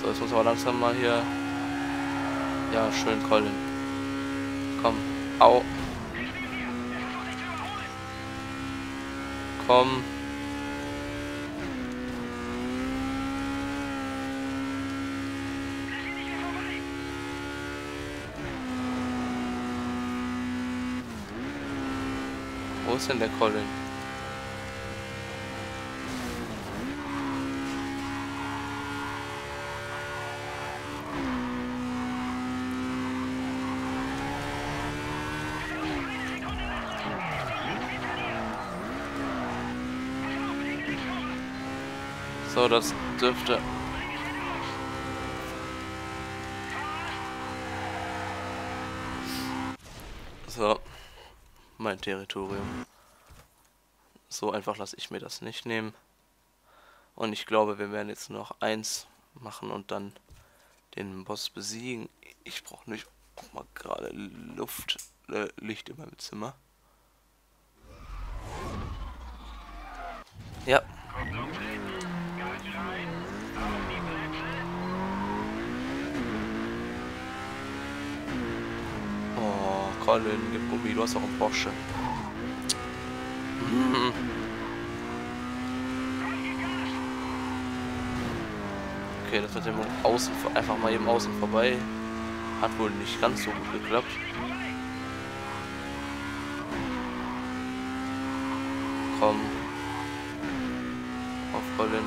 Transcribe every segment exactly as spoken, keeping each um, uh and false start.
jetzt muss aber langsam mal hier... Ja, schön Colin. Komm. Au. Komm. Wo ist denn der Colin? So, das dürfte... So. Mein Territorium. So einfach lasse ich mir das nicht nehmen. Und ich glaube, wir werden jetzt noch eins machen und dann den Boss besiegen. Ich brauche nicht auch mal gerade Luft, äh, Licht in meinem Zimmer. Ja. Oh, Colin, gib Gummi, du hast auch einen Porsche. Hm. Okay, das mit dem Außen, einfach mal eben außen vorbei, hat wohl nicht ganz so gut geklappt. Komm. Auf Colin.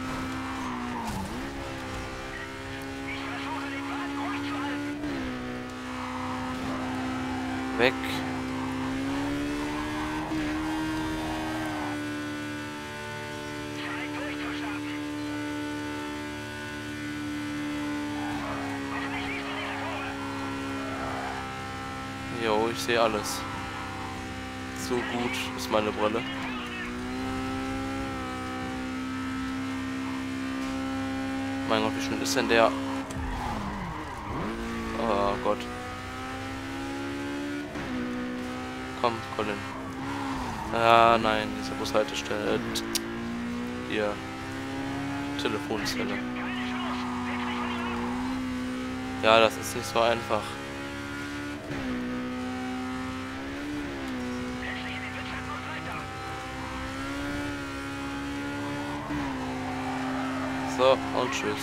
Weg. Jo, ich sehe alles. So gut ist meine Brille. Mein Gott, wie schnell ist denn der? Oh Gott. Komm, Colin. Ah, nein, diese Bushaltestelle. Hier. Telefonzelle. Ja, das ist nicht so einfach. So, und tschüss.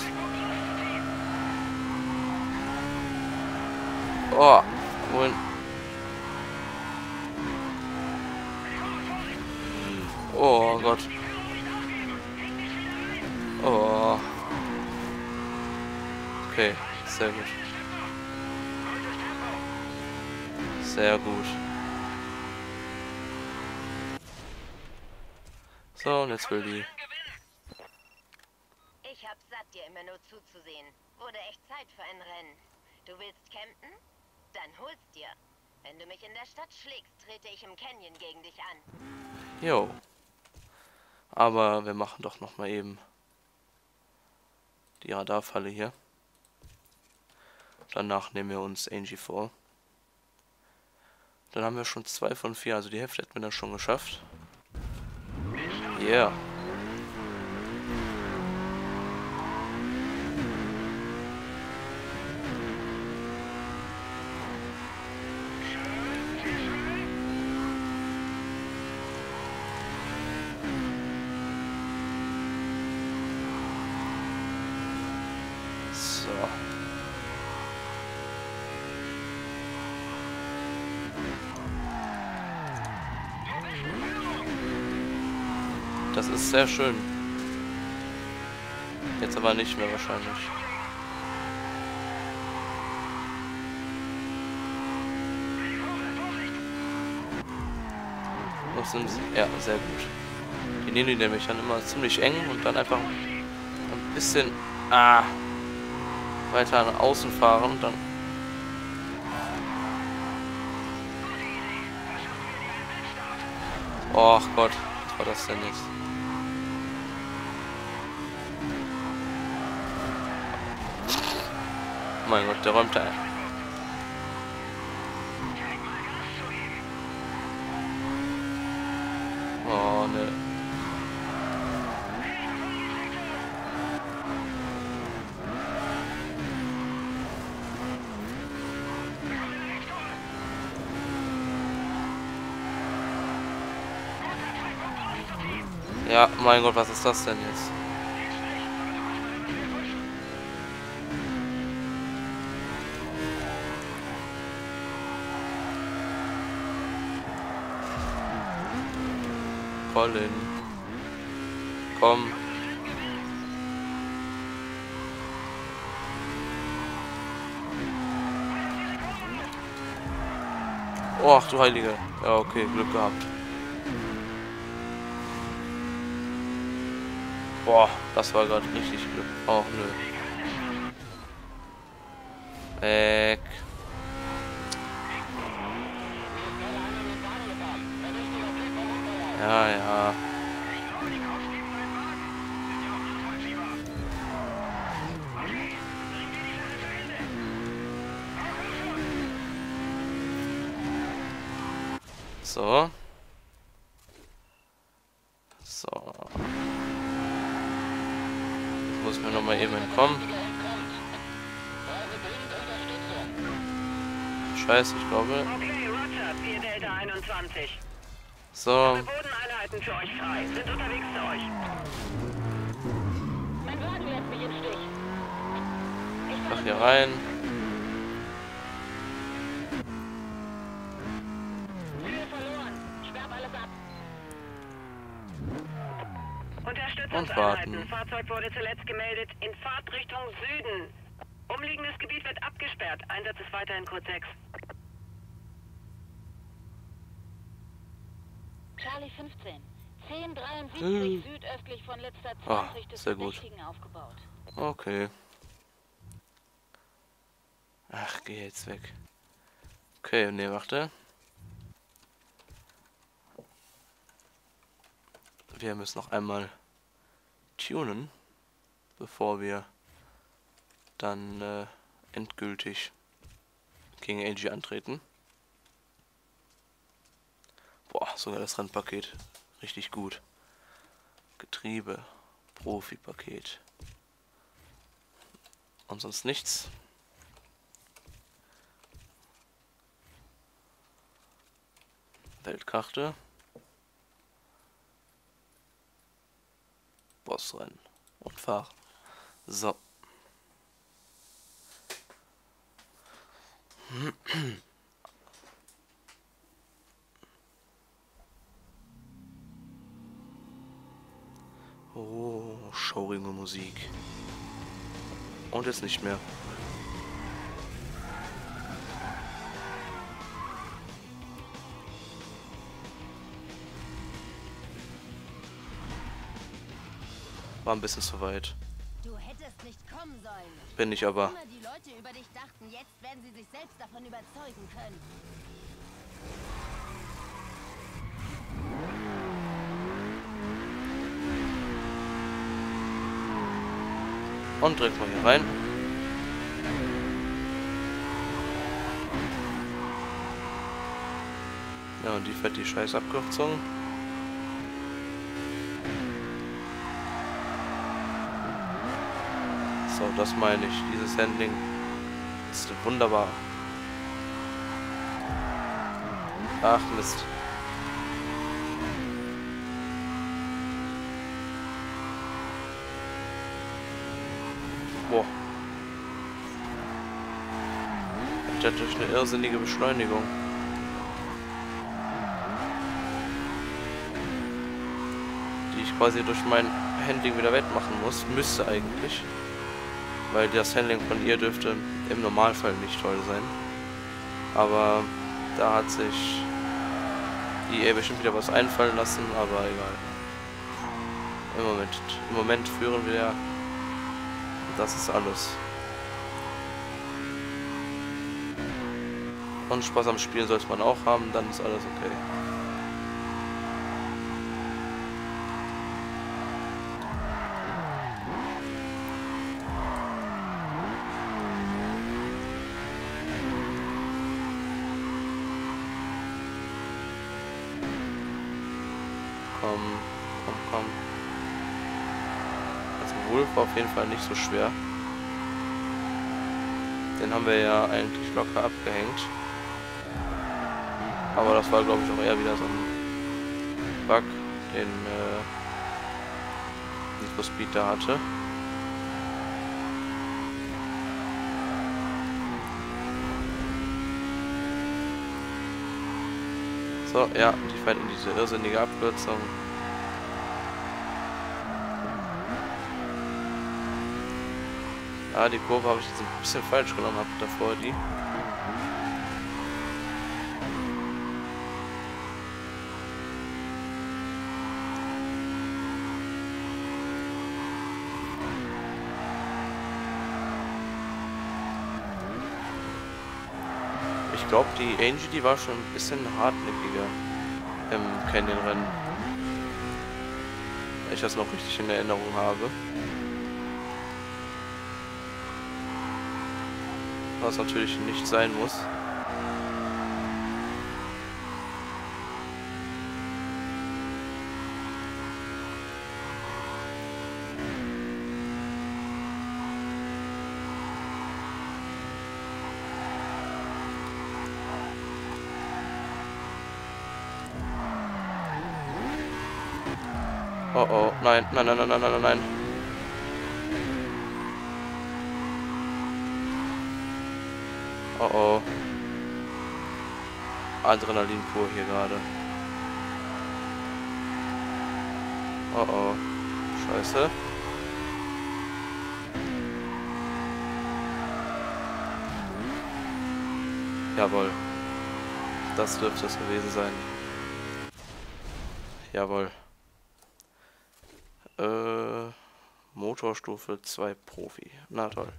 Oh, wohin? Oh Gott. Oh. Okay, sehr gut. Sehr gut. So, und jetzt will die. Ich hab satt, dir immer nur zuzusehen. Wurde echt Zeit für ein Rennen. Du willst campen? Dann hol's dir. Wenn du mich in der Stadt schlägst, trete ich im Canyon gegen dich an. Jo. Aber wir machen doch noch mal eben die Radarfalle hier. Danach nehmen wir uns Angie vor. Dann haben wir schon zwei von vier, also die Hälfte hätten wir dann schon geschafft. Yeah. So. Das ist sehr schön. Jetzt aber nicht mehr wahrscheinlich. Noch sind sie. Ja, sehr gut. Die nehmen die nämlich dann immer ziemlich eng und dann einfach ein bisschen ah, weiter nach außen fahren und dann. Och Gott, was war das denn jetzt? Mein Gott, der räumt da ein. Oh, ne. Ja, mein Gott, was ist das denn jetzt? Colin. Komm. Oh, ach du Heilige. Ja, okay, Glück gehabt. Boah, das war gerade richtig Glück. Oh, nö. Weg. Ja, ja. So. So. Jetzt muss ich mir noch mal eben entkommen. Scheiße, ich glaube. Okay, Roger, vier Delta einundzwanzig. So. Bodeneinheiten für euch frei. Sind unterwegs zu euch. Mein Wagen lässt mich im Stich. Ich Mach hier rein. Ziel verloren. Sperrt alles ab. Und Unterstützungseinheiten. warten. Fahrzeug wurde zuletzt gemeldet in Fahrtrichtung Süden. Umliegendes Gebiet wird abgesperrt. Einsatz ist weiterhin Code sechs. Charlie fünfzehn. zehn dreiundsiebzig Hm. südöstlich von letzter Ah, zwanzig des sehr gut. Verdächtigen aufgebaut. Okay. Ach, geh jetzt weg. Okay, ne, warte. Wir müssen noch einmal tunen, bevor wir dann äh, endgültig gegen A G antreten. Boah, sogar das Rennpaket. Richtig gut. Getriebe. Profi-Paket. Und sonst nichts. Weltkarte. Bossrennen. Und fahren. So. Oh, schaurige Musik. Und jetzt nicht mehr. War ein bisschen zu weit. Du hättest nicht kommen sollen. Bin ich aber. Immer die Leute über dich dachten, jetzt werden sie sich selbst davon überzeugen können. Und direkt mal hier rein. Ja, und die fährt die scheiß Abkürzung. So, das meine ich. Dieses Handling ist wunderbar. Ach Mist. Boah. Ich hatte durch eine irrsinnige Beschleunigung. Die ich quasi durch mein Handling wieder wettmachen muss. Müsste eigentlich. Weil das Handling von ihr dürfte im Normalfall nicht toll sein. Aber da hat sich die E A bestimmt wieder was einfallen lassen, aber egal. Im Moment, im Moment führen wir ja. Das ist alles. Und Spaß am Spielen sollte man auch haben, dann ist alles okay. Komm, komm, komm. Also Wolf war auf jeden Fall nicht so schwer. Den haben wir ja eigentlich locker abgehängt. Aber das war, glaube ich, auch eher wieder so ein Bug, den äh, Need for Speed da hatte. So, ja, die fährt in diese irrsinnige Abkürzung. Ah, die Kurve habe ich jetzt ein bisschen falsch genommen, hab davor die. Ich glaube, die Angie, die war schon ein bisschen hartnäckiger im Canyon-Rennen. Wenn ich das noch richtig in Erinnerung habe. Was natürlich nicht sein muss. Oh oh, nein, nein, nein, nein, nein, nein, nein. Oh oh. Adrenalin pur hier gerade. Oh oh. Scheiße. Jawohl. Das dürfte es gewesen sein. Jawohl. Äh, Motorstufe zwei Profi. Na toll.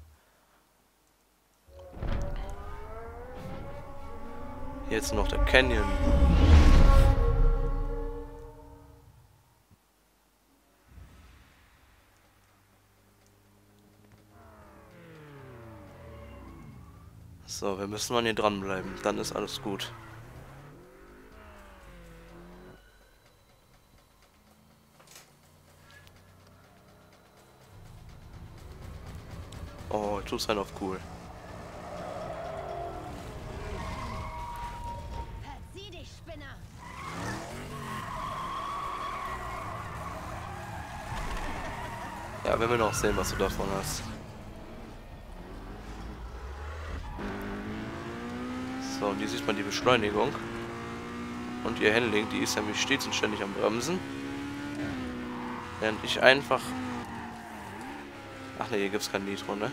Jetzt noch der Canyon. So, wir müssen mal hier dranbleiben. Dann ist alles gut. Oh, tut sein auf cool. Verzieh dich, Spinner! Ja, wenn wir noch sehen, was du davon hast. So, und hier sieht man die Beschleunigung. Und ihr Handling, die ist nämlich stets und ständig am Bremsen. Während ich einfach... Ach ne, hier gibt's kein Nitro, ne?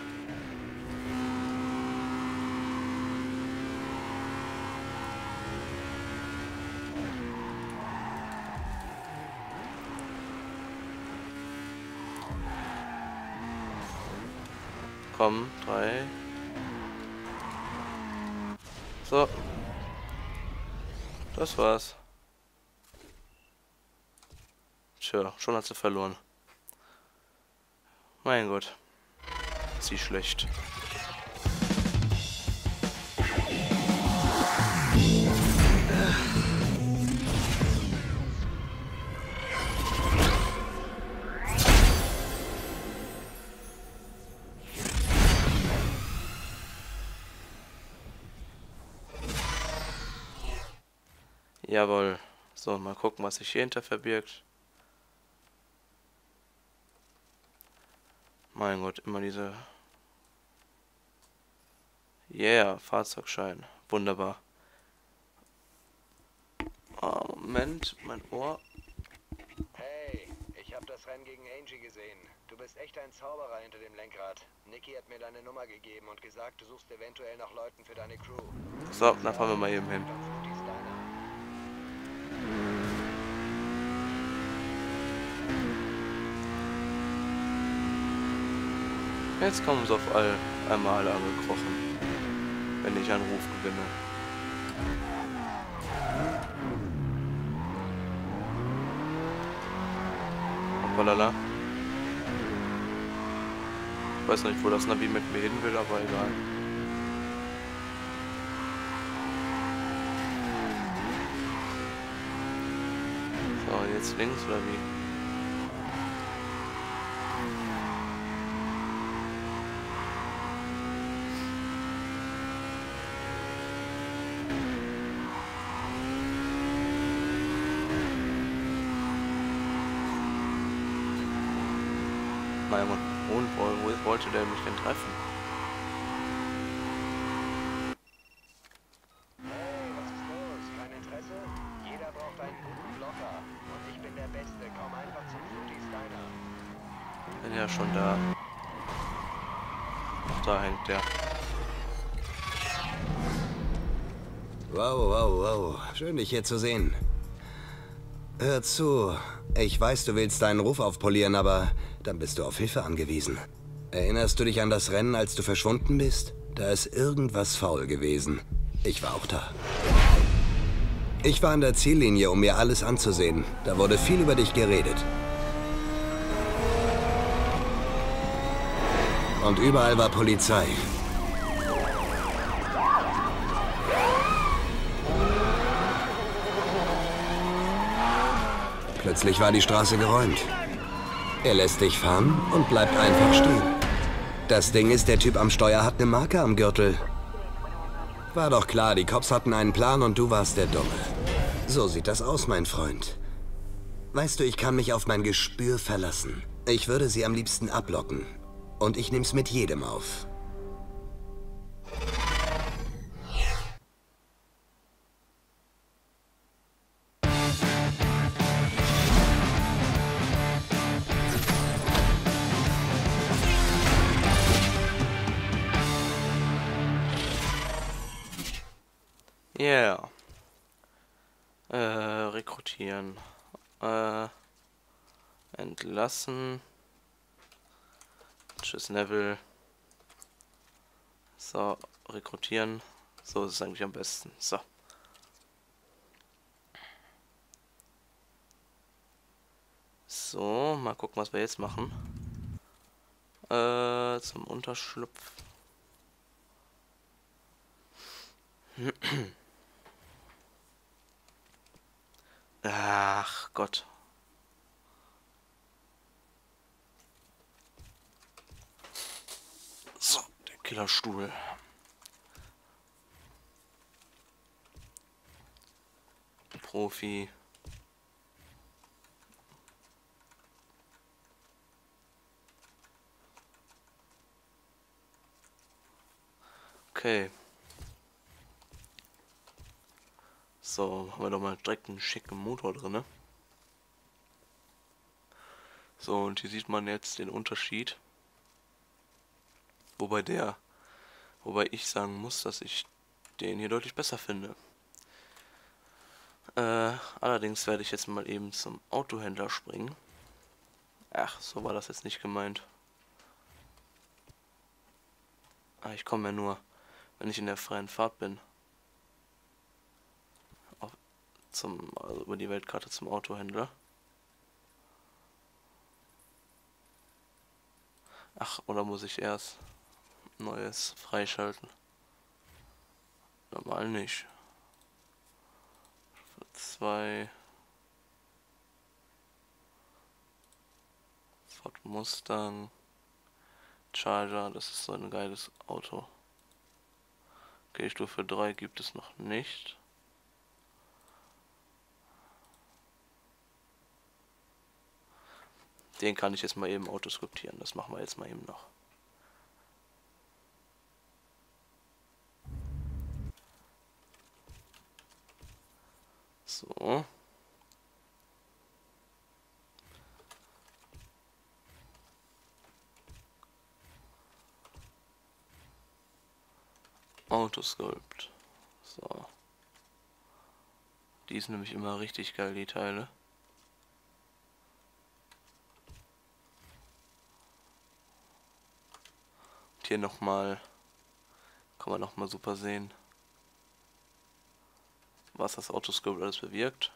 Komm, drei. So. Das war's. Tja, schon hat sie verloren. Mein Gott. Sie schlecht. Jawohl. So, mal gucken, was sich hier hinter verbirgt. Mein Gott, immer diese... Yeah, Fahrzeugschein. Wunderbar. Oh, Moment, mein Ohr. Hey, ich habe das Rennen gegen Angie gesehen. Du bist echt ein Zauberer hinter dem Lenkrad. Niki hat mir deine Nummer gegeben und gesagt, du suchst eventuell nach Leuten für deine Crew. So, dann fahren wir mal eben hin. Die ist deiner. Jetzt kommen sie auf all, einmal alle angekrochen, wenn ich einen Ruf gewinne. Hoppalala. Ich weiß nicht, wo das Navi mit mir hin will, aber egal. So, jetzt links oder wie? Nein, Mann. Und wo, wo wollte der mich denn treffen? Hey, was ist los? Kein Interesse? Jeder braucht einen guten Blocker. Und ich bin der Beste. Komm einfach zum Fruity's Diner. Bin ja schon da. Ach, da hängt der. Wow, wow, wow. Schön, dich hier zu sehen. Hör zu. Ich weiß, du willst deinen Ruf aufpolieren, aber dann bist du auf Hilfe angewiesen. Erinnerst du dich an das Rennen, als du verschwunden bist? Da ist irgendwas faul gewesen. Ich war auch da. Ich war an der Ziellinie, um mir alles anzusehen. Da wurde viel über dich geredet. Und überall war Polizei. Plötzlich war die Straße geräumt. Er lässt dich fahren und bleibt einfach stehen. Das Ding ist, der Typ am Steuer hat eine Marke am Gürtel. War doch klar, die Cops hatten einen Plan und du warst der Dumme. So sieht das aus, mein Freund. Weißt du, ich kann mich auf mein Gespür verlassen. Ich würde sie am liebsten ablocken. Und ich nehm's mit jedem auf. Yeah. Äh, rekrutieren. Äh, entlassen. Tschüss, Neville. So, rekrutieren. So ist es eigentlich am besten. So. So, mal gucken, was wir jetzt machen. Äh, zum Unterschlupf. Ach Gott. So, der Killerstuhl. Profi. Okay. So, haben wir doch mal direkt einen schicken Motor drin, ne? So, und hier sieht man jetzt den Unterschied. Wobei der, wobei ich sagen muss, dass ich den hier deutlich besser finde. Äh, allerdings werde ich jetzt mal eben zum Autohändler springen. Ach, so war das jetzt nicht gemeint. Ah, ich komme ja nur, wenn ich in der freien Fahrt bin. Auf, zum, also über die Weltkarte zum Autohändler. Ach, oder muss ich erst Neues freischalten? Normal nicht. Zwei Ford Mustang Charger, das ist so ein geiles Auto. Okay, Stufe drei gibt es noch nicht. Den kann ich jetzt mal eben autoskriptieren, das machen wir jetzt mal eben noch. So. Autosculpt. So. Die ist nämlich immer richtig geil, die Teile. Und hier nochmal, kann man nochmal super sehen, was das Autosculpt alles bewirkt.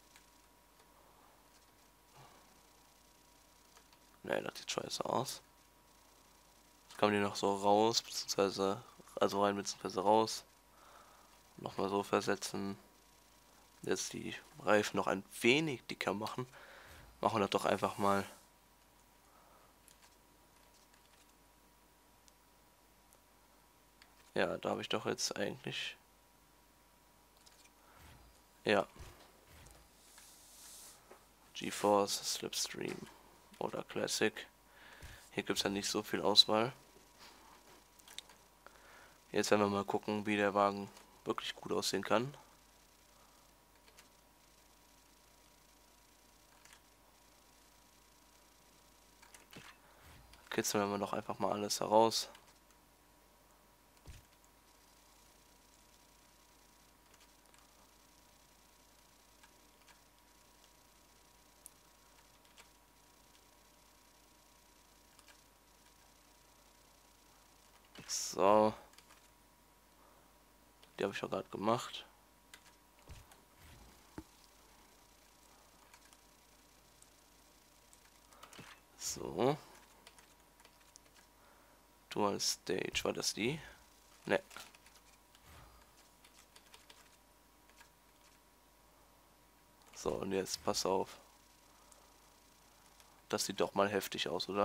Ne, das sieht scheiße aus. Jetzt kann man die noch so raus, beziehungsweise, also rein beziehungsweise raus. Nochmal so versetzen. Jetzt die Reifen noch ein wenig dicker machen. Machen wir das doch einfach mal. Ja, da habe ich doch jetzt eigentlich... Ja. GeForce Slipstream oder Classic. Hier gibt es ja nicht so viel Auswahl. Jetzt werden wir mal gucken, wie der Wagen wirklich gut aussehen kann. Kitzeln wir doch einfach mal alles heraus. So. Die habe ich ja gerade gemacht. So. Dual Stage, war das die? Ne. So, und jetzt pass auf. Das sieht doch mal heftig aus, oder?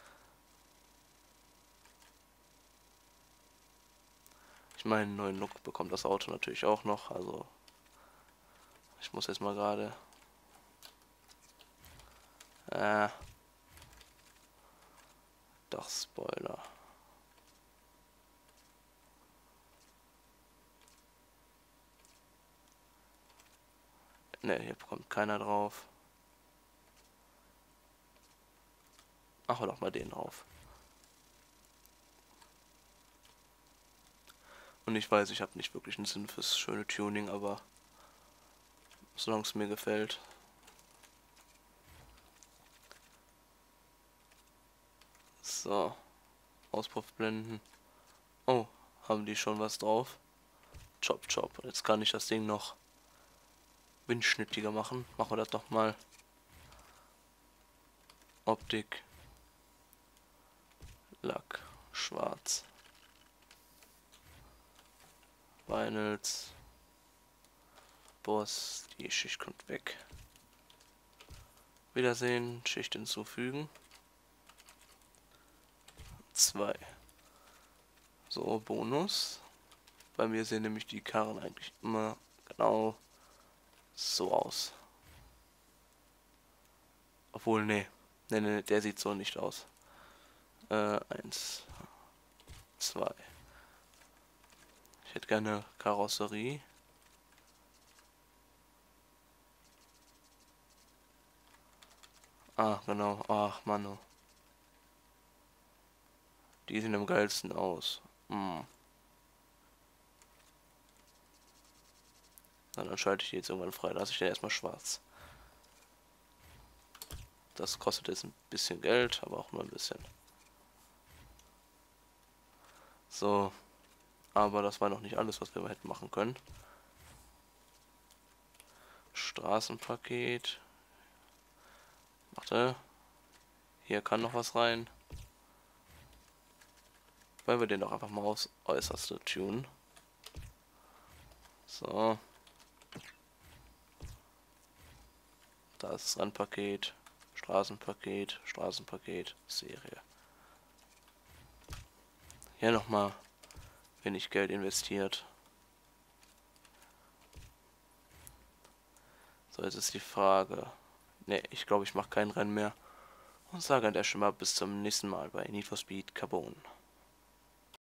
Ich meine, einen neuen Look bekommt das Auto natürlich auch noch, also ich muss jetzt mal gerade äh, doch Spoiler. Ne, hier kommt keiner drauf. Machen wir doch mal den drauf. Und ich weiß, ich habe nicht wirklich einen Sinn fürs schöne Tuning, aber solange es mir gefällt. So. Auspuffblenden. Oh, haben die schon was drauf? Chop, chop. Jetzt kann ich das Ding noch windschnittiger machen. Machen wir das doch mal. Optik. Lack. Schwarz. Vinyls. Boss. Die Schicht kommt weg. Wiedersehen. Schicht hinzufügen. zwei. So, Bonus. Bei mir sehen nämlich die Karren eigentlich immer genau so aus. Obwohl, nee. Nee, nee, der sieht so nicht aus. Äh, eins. zwei. Ich hätte gerne Karosserie. Ah, genau. Ach, Mann. Die sehen am geilsten aus. Hm. Na, dann schalte ich die jetzt irgendwann frei. Lasse ich den erstmal schwarz. Das kostet jetzt ein bisschen Geld, aber auch nur ein bisschen. So. Aber das war noch nicht alles, was wir hätten machen können. Straßenpaket. Warte. Hier kann noch was rein. Weil wir den doch einfach mal aufs Äußerste tunen. So. Da ist das Rennpaket. Straßenpaket. Straßenpaket. Serie. Hier nochmal wenig Geld investiert. So, jetzt ist die Frage. Ne, ich glaube, ich mache kein Rennen mehr. Und sage an der Stelle mal bis zum nächsten Mal bei Need for Speed Carbon.